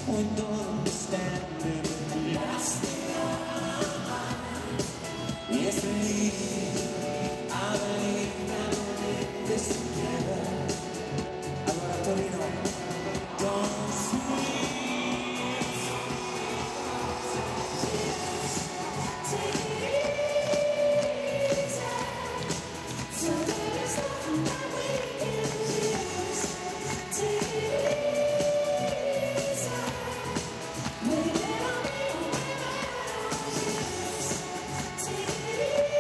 We don't understand it. Lost in our mind. Yes, I believe we'll make this together. Allora Torino, don't sleep. Take it easy. So there is nothing that we can use. Take it easy. Maybe I'll be yours. Take it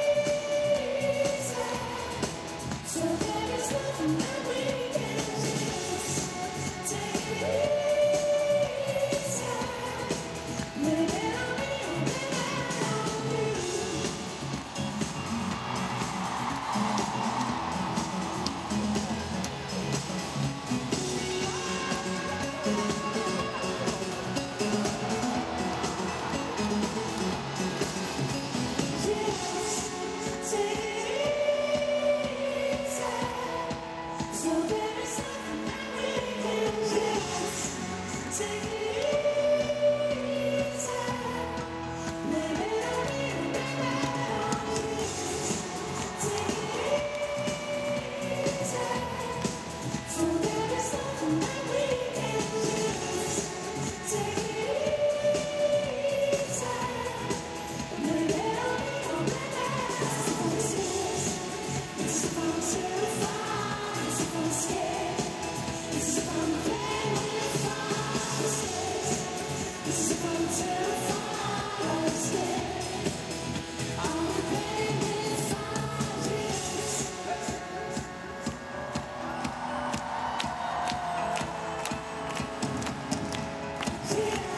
easy. So there is nothing that we can use. Take it easy. Maybe I'll be yeah.